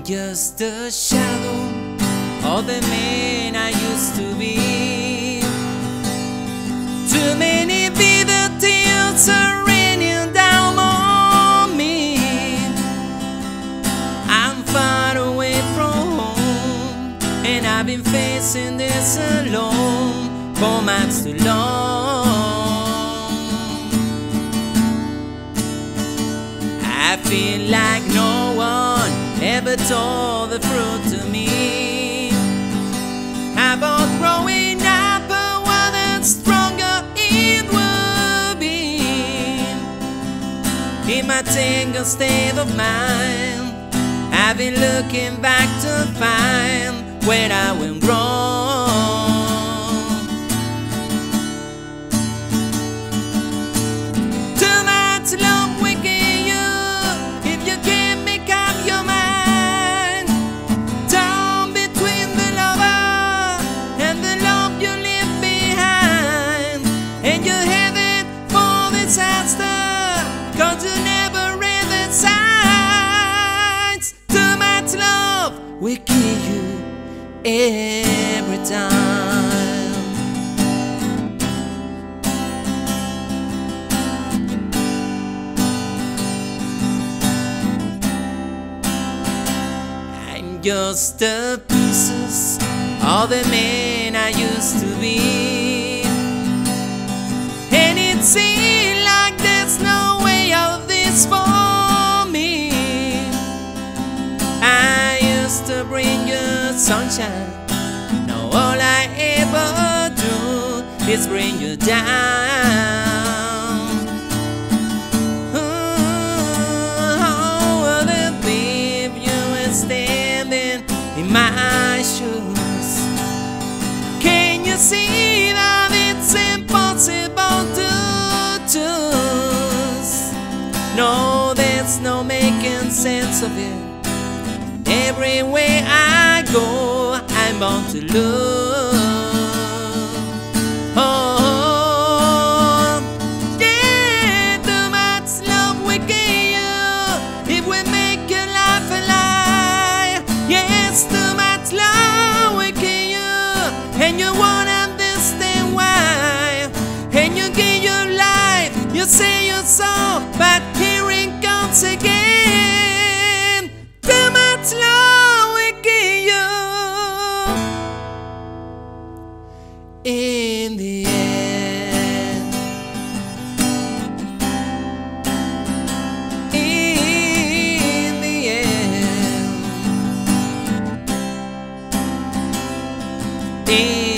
just a shadow of the man I used to be. Too many bitter tears are raining down on me. I'm far away from home, and I've been facing this alone for much too long. I feel like no one ever told the truth to me about growing up and what a stronger it will be. In my tangled state of mind, I've been looking back to find where I went wrong. Too much love will give you if you can't make up your mind. Down between the lover and the love you leave behind, and you're headed for disaster, 'cause you never read the signs. Too much love will kill you every time. I'm just the pieces of the man I used to be, and it seems like there's no way out of this for me. I used to bring you sunshine, now all I ever do is bring you down. Oh, the babe, you were standing in my shoes. Can you see that it's impossible to choose? No, there's no making sense of it. Everywhere I go, I'm bound to lose. Oh, yeah, too much love will give you if we make your life a lie. Yes, too much love will give you, and you won't understand why. And you give your life, you say you're so, but here it comes again. Too much love will give you in the end. In the end.